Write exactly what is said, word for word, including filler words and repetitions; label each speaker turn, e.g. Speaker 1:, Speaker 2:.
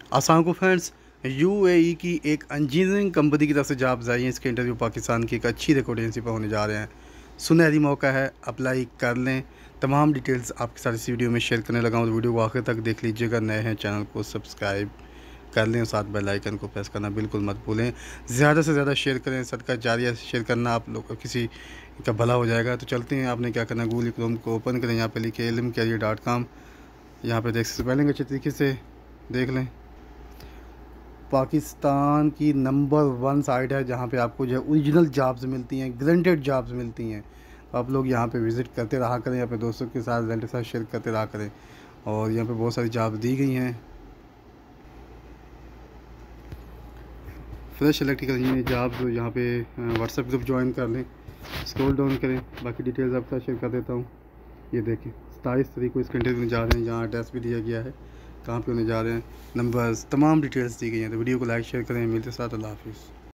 Speaker 1: अस्सलाम वालेकुम friends, UAE की एक इंजीनियरिंग कंपनी की तरफ से जॉब्स आई हैं। इसके इंटरव्यू पाकिस्तान की एक अच्छी रिकॉर्डेंसी पर होने जा रहे हैं। सुनहरी मौका है, अप्लाई कर लें। तमाम डिटेल्स आपके साथ इस वीडियो में शेयर करने लगा हूँ, तो वीडियो को आखिर तक देख लीजिएगा। नए हैं चैनल को सब्सक्राइब कर लें और साथ बेल आइकन को प्रेस करना बिल्कुल मत भूलें। ज़्यादा से ज़्यादा शेयर करें, सदका जारिया शेयर करना, आप लोग किसी का भला हो जाएगा। तो चलते हैं, आपने क्या करना है, गूगल क्रोम को ओपन करें, यहाँ पे लिखिए इल्म कैरियर डॉट कॉम। यहाँ पर देख स्पेलिंग अच्छे तरीके से देख लें। पाकिस्तान की नंबर वन साइट है जहाँ पे आपको जो है ओरिजिनल जॉब्स मिलती हैं, गारंटेड जॉब्स मिलती हैं। तो आप लोग यहाँ पे विज़िट करते रहा करें, यहाँ पे दोस्तों के साथ फ्रेंड के साथ शेयर करते रहा करें। और यहाँ पे बहुत सारी जॉब्स दी गई हैं। फ्रेश इलेक्ट्रिकल इंजीनियर जॉब्स यहाँ पे व्हाट्सएप ग्रुप ज्वाइन कर लें, स्क्रॉल डाउन करें, बाकी डिटेल्स आपके साथ शेयर कर देता हूँ। ये देखें, सताईस तारीख को इस इंटरव्यू में जा रहे हैं। यहाँ एड्रेस भी दिया गया है कहाँ पे होने जा रहे हैं, नंबर्स, तमाम डिटेल्स दी गई हैं। तो वीडियो को लाइक शेयर करें। मिलते साथ, अल्लाह हाफिज़।